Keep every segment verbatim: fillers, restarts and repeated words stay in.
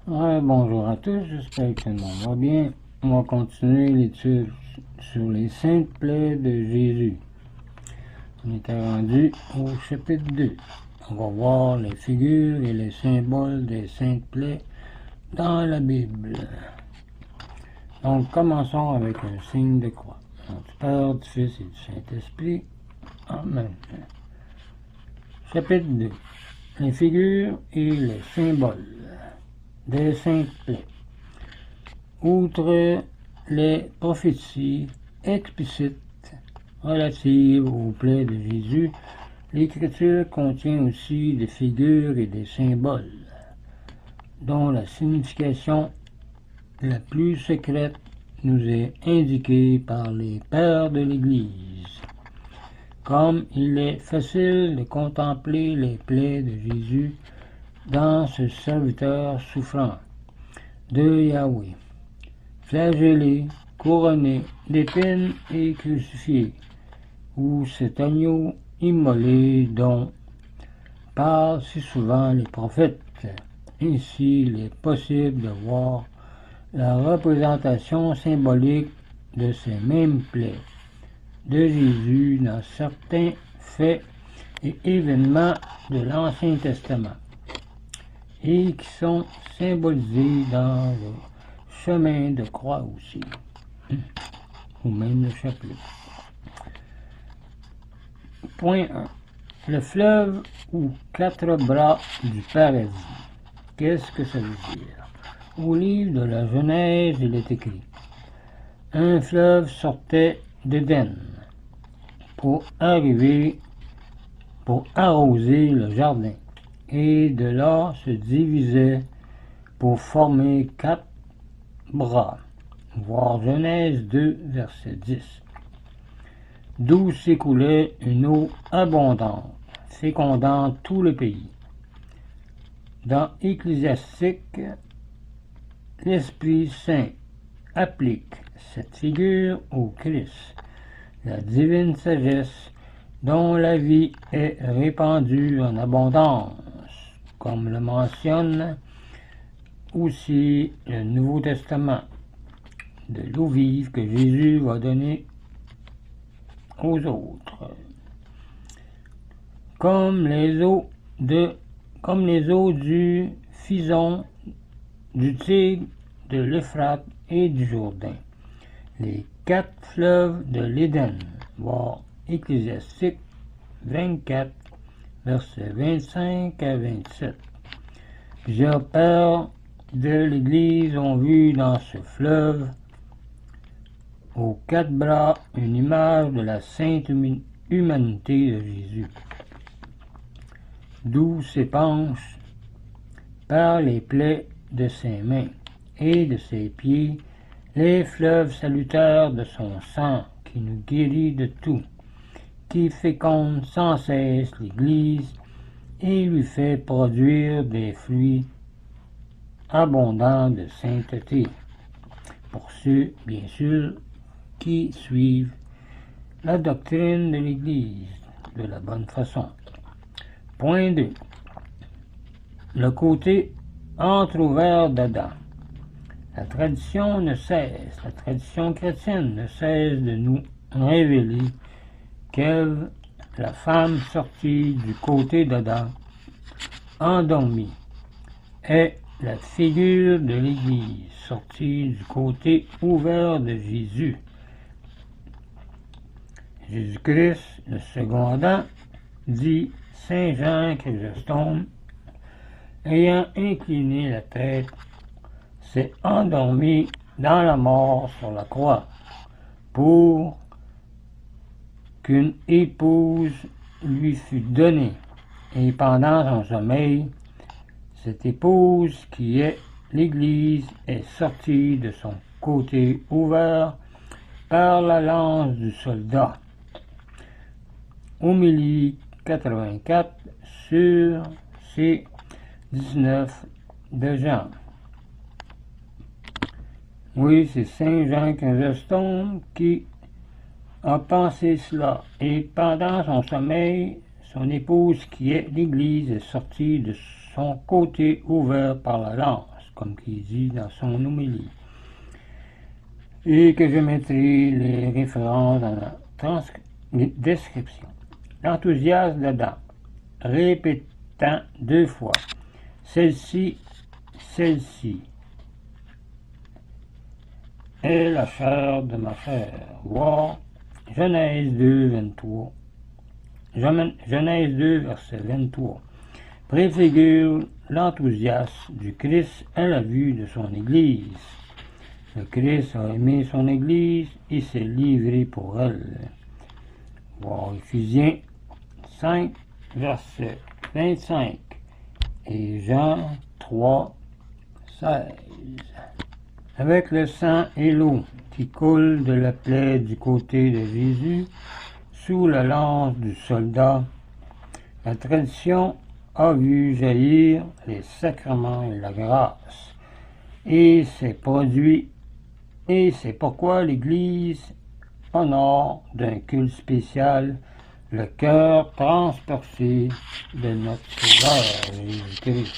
Ouais, bonjour à tous, j'espère que tout le monde va bien. On va continuer l'étude sur les saintes plaies de Jésus. On était rendu au chapitre deux. On va voir les figures et les symboles des saintes plaies dans la Bible. Donc, commençons avec un signe de croix. Donc, du Père, du Fils et du Saint-Esprit. Amen. Chapitre deux. Les figures et les symboles des saintes plaies. Outre les prophéties explicites relatives aux plaies de Jésus, l'Écriture contient aussi des figures et des symboles, dont la signification la plus secrète nous est indiquée par les pères de l'Église. Comme il est facile de contempler les plaies de Jésus dans ce serviteur souffrant de Yahweh, flagellé, couronné d'épines et crucifié, ou cet agneau immolé dont parlent si souvent les prophètes. Ainsi, il est possible de voir la représentation symbolique de ces mêmes plaies de Jésus dans certains faits et événements de l'Ancien Testament, et qui sont symbolisés dans le chemin de croix aussi, ou même le chapelet. Point un. Le fleuve ou quatre bras du paradis. Qu'est-ce que ça veut dire? Au livre de la Genèse, il est écrit: un fleuve sortait d'Éden pour arriver, pour arroser le jardin, et de là se divisait pour former quatre bras. Voir Genèse deux, verset dix. D'où s'écoulait une eau abondante, fécondant tout le pays. Dans Ecclésiastique, l'Esprit Saint applique cette figure au Christ, la divine sagesse dont la vie est répandue en abondance, comme le mentionne aussi le Nouveau Testament, de l'eau vive que Jésus va donner aux autres. Comme les eaux de comme les eaux du Fison, du Tigre, de l'Euphrate et du Jourdain. Les quatre fleuves de l'Éden, voir Ecclésiastique vingt-quatre, versets vingt-cinq à vingt-sept. Plusieurs pères de l'Église ont vu dans ce fleuve aux quatre bras une image de la sainte humanité de Jésus, d'où s'épanche par les plaies de ses mains et de ses pieds les fleuves salutaires de son sang qui nous guérit de tout, qui féconde sans cesse l'Église et lui fait produire des fruits abondants de sainteté, pour ceux, bien sûr, qui suivent la doctrine de l'Église de la bonne façon. Point deux. Le côté entrouvert d'Adam. La tradition ne cesse, la tradition chrétienne ne cesse de nous révéler qu'Ève, la femme sortie du côté d'Adam, endormie, est la figure de l'Église sortie du côté ouvert de Jésus. Jésus-Christ, le second Adam, dit Saint Jean Chrysostome, ayant incliné la tête, s'est endormi dans la mort sur la croix, pour qu'une épouse lui fût donnée, et pendant son sommeil, cette épouse qui est l'Église est sortie de son côté ouvert par la lance du soldat. Homélie quatre-vingt-quatre sur C dix-neuf de Jean. Oui, c'est Saint Jean Chrysostome qui a pensé cela, et pendant son sommeil, son épouse qui est l'Église est sortie de son côté ouvert par la lance. comme qu'il dit dans son homélie. Et que je mettrai les références dans la description. L'enthousiasme d'Adam, répétant deux fois, celle-ci, celle-ci, est la chair de ma chair. Voir Genèse deux, vingt-trois. Genèse deux, verset vingt-trois. Préfigure l'enthousiasme du Christ à la vue de son Église. Le Christ a aimé son Église et s'est livré pour elle. Voir Éphésiens cinq, verset vingt-cinq et Jean trois, seize. Avec le sang et l'eau qui coule de la plaie du côté de Jésus, sous la lance du soldat, la tradition a vu jaillir les sacrements et la grâce, et c'est produit, et c'est pourquoi l'Église honore d'un culte spécial le cœur transpercé de notre Sauveur Jésus-Christ.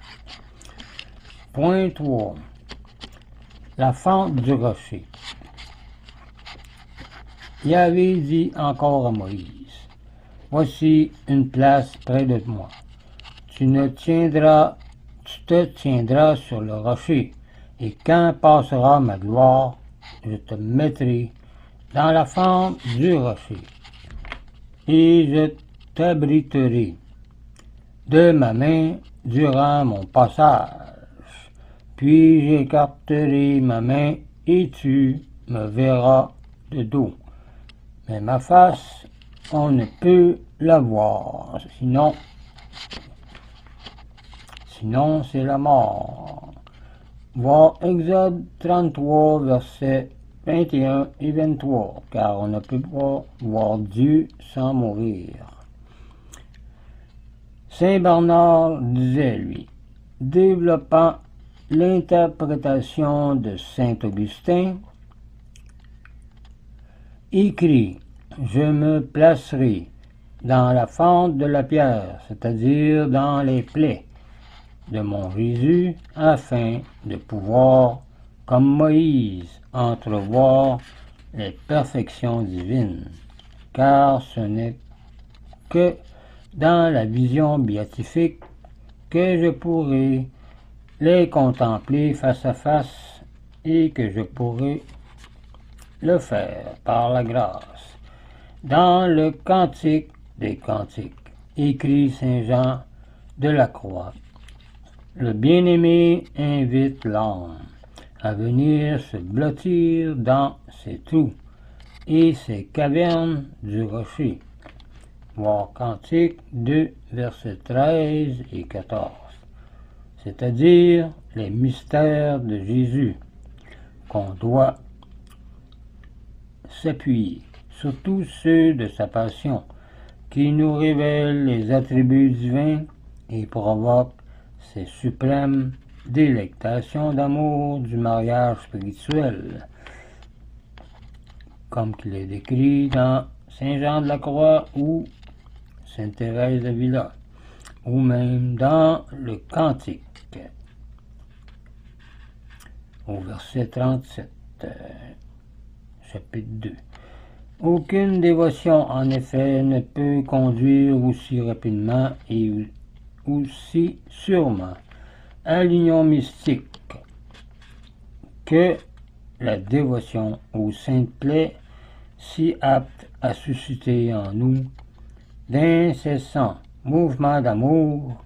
Point trois. La fente du rocher. Yahvé dit encore à Moïse, « Voici une place près de moi. Tu ne tiendras, tu te tiendras sur le rocher, et quand passera ma gloire, je te mettrai dans la fente du rocher, et je t'abriterai de ma main durant mon passage. Puis j'écarterai ma main, et tu me verras de dos. Mais ma face, on ne peut la voir, sinon, sinon c'est la mort. » Voir Exode trente-trois, versets vingt et un et vingt-trois, car on ne peut pas voir Dieu sans mourir. Saint Bernard disait, lui, développant l'interprétation de saint Augustin, écrit « Je me placerai dans la fente de la pierre, c'est-à-dire dans les plaies de mon Jésus, afin de pouvoir, comme Moïse, entrevoir les perfections divines, car ce n'est que dans la vision béatifique que je pourrai les contempler face à face et que je pourrai le faire par la grâce. » Dans le Cantique des Cantiques, écrit saint Jean de la Croix, le bien-aimé invite l'âme à venir se blottir dans ses trous et ses cavernes du rocher. Voir Cantique deux, versets treize et quatorze. C'est-à-dire les mystères de Jésus, qu'on doit s'appuyer, surtout ceux de sa passion, qui nous révèlent les attributs divins et provoquent ces suprêmes délectations d'amour du mariage spirituel, comme qu'il est décrit dans saint Jean de la Croix ou sainte Thérèse d'Avila, ou même dans le Cantique, au verset trente-sept, euh, chapitre deux. Aucune dévotion, en effet, ne peut conduire aussi rapidement et aussi sûrement à l'union mystique que la dévotion aux saintes plaies, si apte à susciter en nous d'incessants mouvements d'amour.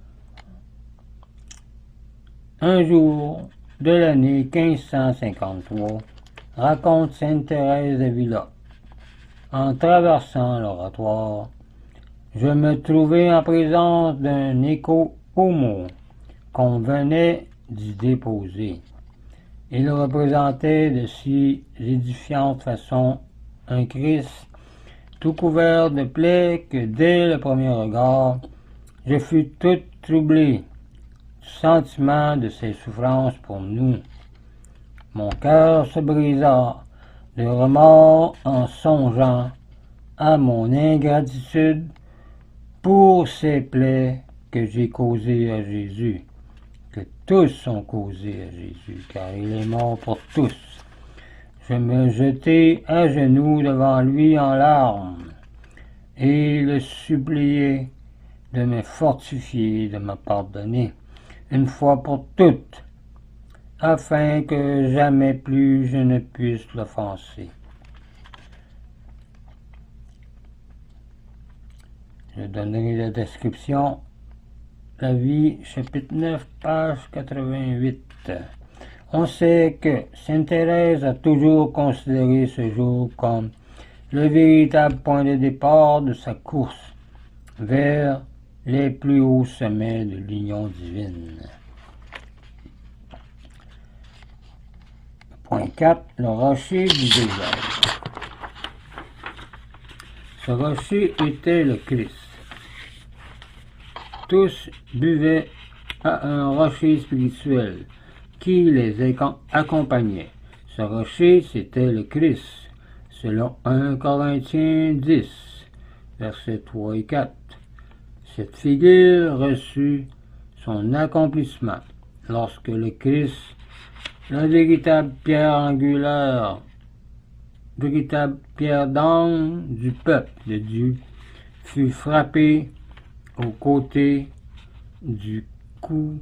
Un jour de l'année quinze cent cinquante-trois, raconte sainte Thérèse d'Avila, en traversant l'oratoire, je me trouvais en présence d'un écho homo qu'on venait d'y déposer. Il représentait de si édifiante façon un Christ tout couvert de plaies que dès le premier regard, je fus toute troublée du sentiment de ses souffrances pour nous. Mon cœur se brisa de remords en songeant à mon ingratitude pour ces plaies que j'ai causées à Jésus, que tous ont causé à Jésus, car il est mort pour tous. Je me jetai à genoux devant lui en larmes, et le suppliai de me fortifier, de me pardonner, une fois pour toutes, afin que jamais plus je ne puisse l'offenser. Je donnerai la description. La vie, chapitre neuf, page quatre-vingt-huit. On sait que Sainte Thérèse a toujours considéré ce jour comme le véritable point de départ de sa course vers les plus hauts sommets de l'union divine. Point quatre. Le rocher du désert. Ce rocher était le Christ. Tous buvaient à un rocher spirituel qui les accompagnait. Ce rocher, c'était le Christ, selon un Corinthiens dix, versets trois et quatre. Cette figure reçut son accomplissement lorsque le Christ, la véritable pierre angulaire, véritable pierre d'angle du peuple de Dieu, fut frappé au côté du cou,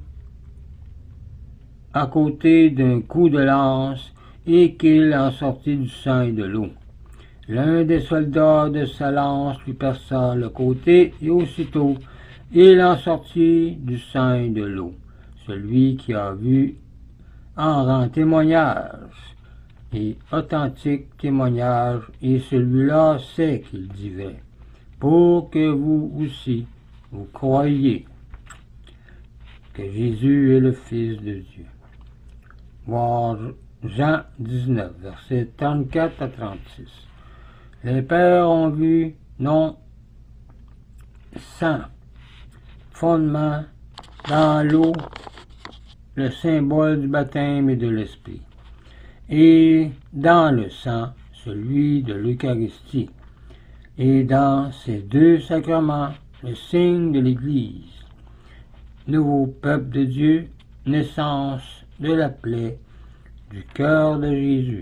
à côté d'un coup de lance, et qu'il en sortit du sang et de l'eau. L'un des soldats de sa lance lui perça le côté, et aussitôt il en sortit du sang et de l'eau. Celui qui a vu en rend témoignage, et authentique témoignage, et celui-là sait qu'il dit vrai, pour que vous aussi vous croyez que Jésus est le Fils de Dieu. Voir Jean dix-neuf, versets trente-quatre à trente-six. Les pères ont vu, non sans fondement, dans l'eau, le symbole du baptême et de l'Esprit, et dans le sang, celui de l'Eucharistie, et dans ces deux sacrements, le signe de l'Église, nouveau peuple de Dieu, naissance de la plaie du cœur de Jésus.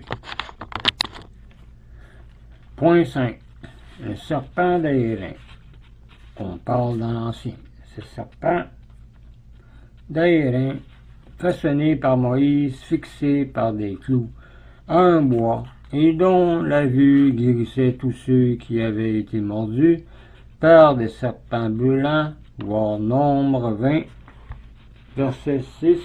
Point cinq. Le serpent d'airain. On parle dans l'Ancien. Ce serpent d'airain, façonné par Moïse, fixé par des clous à un bois, et dont la vue guérissait tous ceux qui avaient été mordus par des serpents brûlants, voire nombre vingt, verset six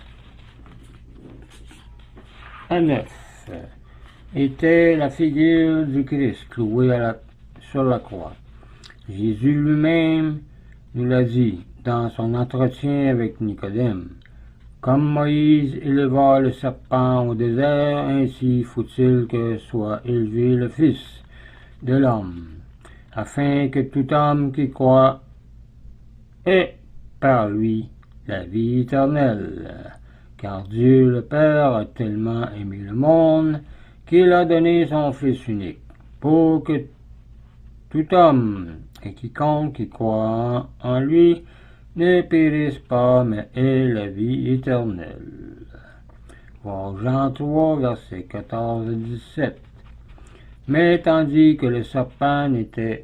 à neuf, était la figure du Christ cloué à la, sur la croix. Jésus lui-même nous l'a dit dans son entretien avec Nicodème. Comme Moïse éleva le serpent au désert, ainsi faut-il que soit élevé le Fils de l'homme, afin que tout homme qui croit ait par lui la vie éternelle. Car Dieu le Père a tellement aimé le monde qu'il a donné son Fils unique, pour que tout homme et quiconque qui croit en lui ne périsse pas, mais ait la vie éternelle. Voir Jean trois, versets quatorze à dix-sept. Mais tandis que le serpent n'était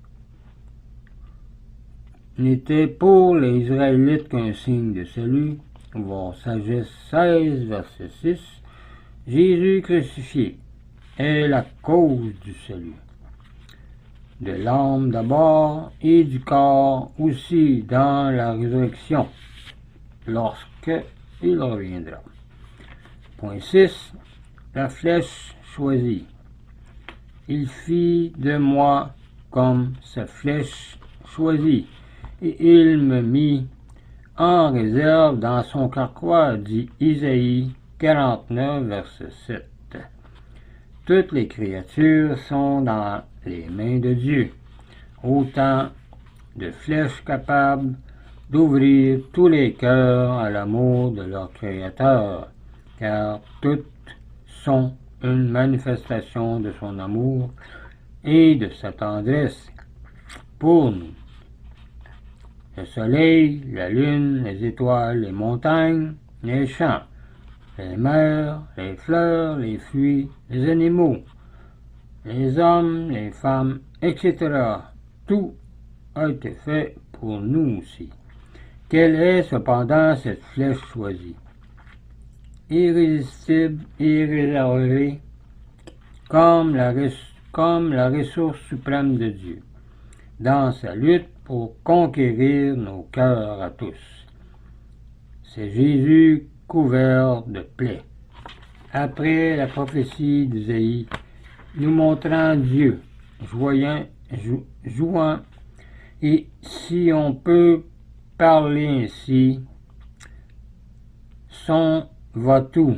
n'était pour les Israélites qu'un signe de salut, voir Sagesse seize, verset six, Jésus crucifié est la cause du salut, de l'âme d'abord et du corps aussi dans la résurrection, lorsque il reviendra. Point six. La flèche choisie. Il fit de moi comme sa flèche choisie, et il me mit en réserve dans son carquois, dit Isaïe quarante-neuf, verset sept. Toutes les créatures sont dans les mains de Dieu, autant de flèches capables d'ouvrir tous les cœurs à l'amour de leur Créateur, car toutes sont une manifestation de son amour et de sa tendresse pour nous. le soleil, la lune, les étoiles, les montagnes, les champs, les mers, les fleurs, les fruits, les animaux, les hommes, les femmes, et cetera. Tout a été fait pour nous aussi. Quelle est cependant cette flèche choisie? Irrésistible, irréservée, comme la, comme la ressource suprême de Dieu, dans sa lutte pour conquérir nos cœurs à tous. C'est Jésus couvert de plaies. Après la prophétie d'Isaïe, nous montrant Dieu, joyant, jou, jouant, et si on peut parler ainsi, son va-tout.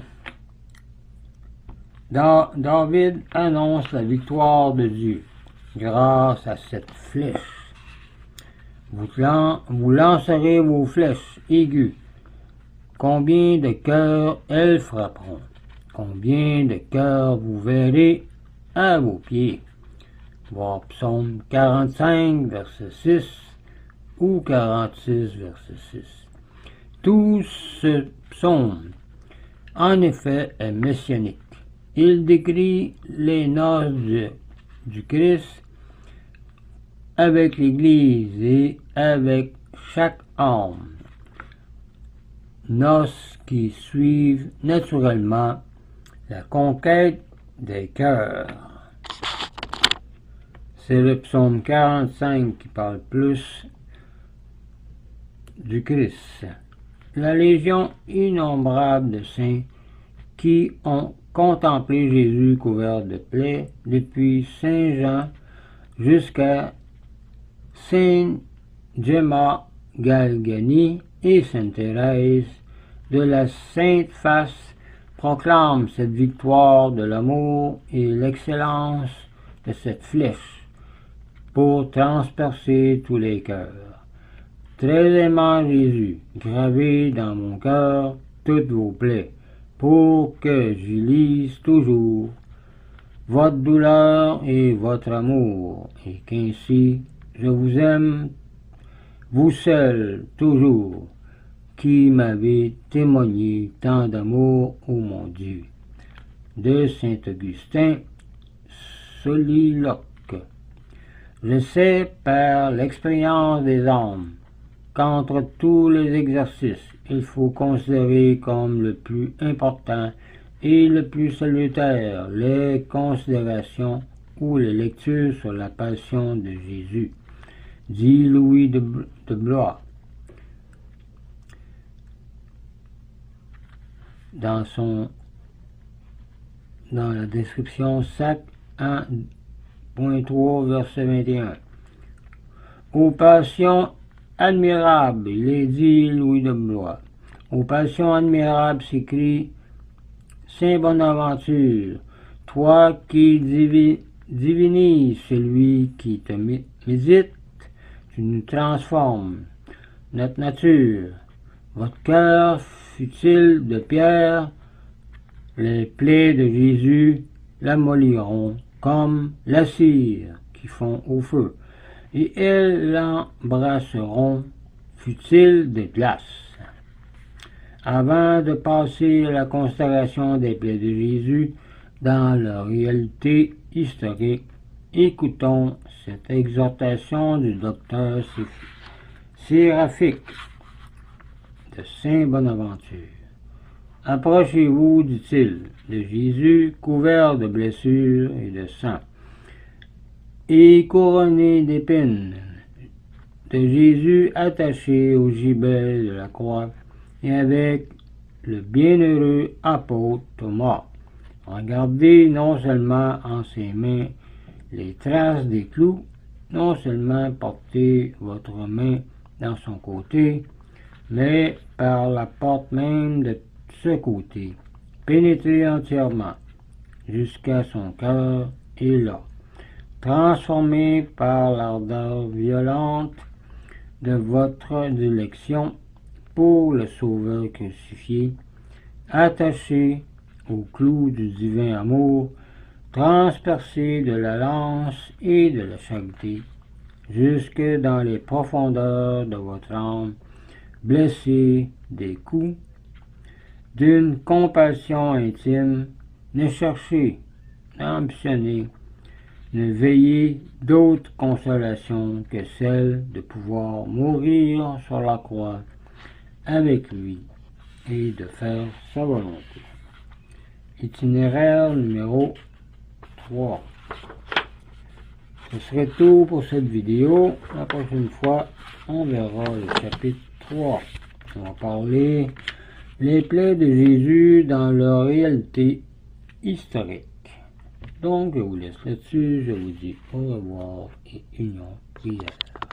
David annonce la victoire de Dieu grâce à cette flèche. Vous, lan vous lancerez vos flèches aiguës. Combien de cœurs elles frapperont? Combien de cœurs vous verrez à vos pieds? Voir Psaume quarante-cinq, verset six ou quarante-six, verset six. Tout ce psaume, en effet, est messianique. Il décrit les noces du, du Christ avec l'Église et avec chaque âme. Noces qui suivent naturellement la conquête des cœurs. C'est le psaume quarante-cinq qui parle plus du Christ. La légion innombrable de saints qui ont contemplé Jésus couvert de plaies depuis Saint Jean jusqu'à Saint Gemma Galgani et Sainte Thérèse de la Sainte Face proclament cette victoire de l'amour et l'excellence de cette flèche pour transpercer tous les cœurs. Très aimant Jésus, gravez dans mon cœur toutes vos plaies, pour que j'y lise toujours votre douleur et votre amour, et qu'ainsi je vous aime, vous seul, toujours, qui m'avez témoigné tant d'amour, ô mon Dieu. De Saint Augustin, Soliloque. Je sais par l'expérience des âmes qu'entre tous les exercices, il faut considérer comme le plus important et le plus salutaire les considérations ou les lectures sur la passion de Jésus, dit Louis de, de Blois dans son dans la description Sac un point trois verset vingt et un. Aux passions admirables, il est dit Louis de Blois. Aux passions admirables s'écrit Saint Bonaventure, toi qui divi, divinises celui qui te médite, tu nous transformes notre nature. Votre cœur fut-il de pierre, les plaies de Jésus l'amolliront comme la cire qui fond au feu, et elles l'embrasseront, fut-il de glace. Avant de passer à la considération des plaies de Jésus dans leur réalité historique, écoutons cette exhortation du docteur séraphique de Saint Bonaventure. Approchez-vous, dit-il, de Jésus couvert de blessures et de sang, et couronné d'épines, de Jésus attaché au gibet de la croix, et avec le bienheureux apôtre Thomas. Regardez non seulement en ses mains les traces des clous, non seulement portez votre main dans son côté, mais par la porte même de ce côté, pénétrez entièrement jusqu'à son cœur et là, transformé par l'ardeur violente de votre dilection pour le Sauveur crucifié, attaché au clou du divin amour, transpercé de la lance et de la charité, jusque dans les profondeurs de votre âme, blessé des coups d'une compassion intime, ne cherchez, n'ambitionnez, ne veillez d'autre consolation que celle de pouvoir mourir sur la croix avec lui et de faire sa volonté. Itinéraire numéro trois. Ce serait tout pour cette vidéo. La prochaine fois, on verra le chapitre trois. On va parler les plaies de Jésus dans leur réalité historique. Donc, je vous laisse là-dessus. Je vous dis au revoir et union prière.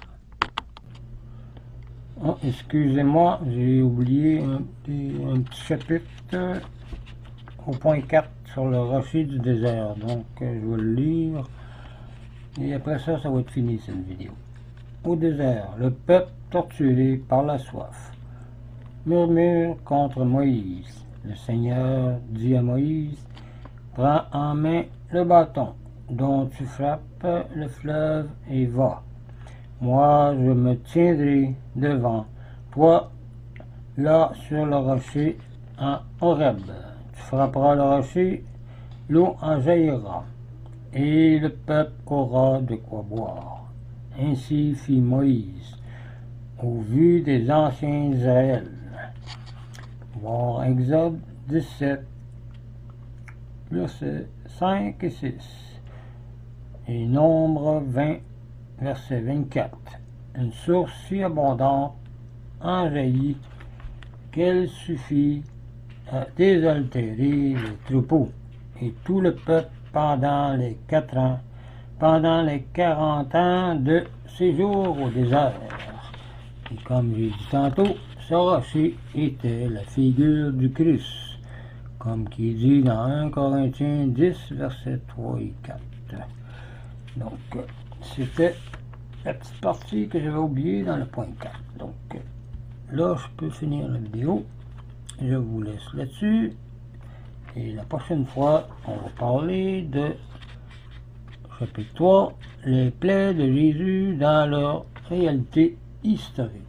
Oh, excusez-moi, j'ai oublié un petit, un petit chapitre au point quatre sur le rocher du désert. Donc, je vais le lire. Et après ça, ça va être fini cette vidéo. Au désert, le peuple torturé par la soif murmure contre Moïse. Le Seigneur dit à Moïse, prends en main le bâton dont tu frappes le fleuve et va. Moi, je me tiendrai devant toi là sur le rocher en Horeb. Tu frapperas le rocher, l'eau en jaillira, et le peuple aura de quoi boire. Ainsi fit Moïse au vu des anciens d'Israël. Voir Exode dix-sept, versets cinq et six, et Nombre vingt, verset vingt-quatre. Une source si abondante en jaillit qu'elle suffit à désaltérer les troupeaux, et tout le peuple pendant les quatre ans, pendant les quarante ans de séjour au désert. Et comme j'ai dit tantôt, ce rocher était la figure du Christ, comme qui est dit dans un Corinthiens dix, versets trois et quatre. Donc, c'était la petite partie que j'avais oubliée dans le point quatre. Donc, là, je peux finir la vidéo. Je vous laisse là-dessus. Et la prochaine fois, on va parler de chapitre trois, les plaies de Jésus dans leur réalité historique.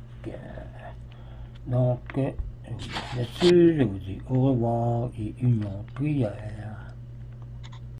Donc, là-dessus, je vous dis au revoir et union prière.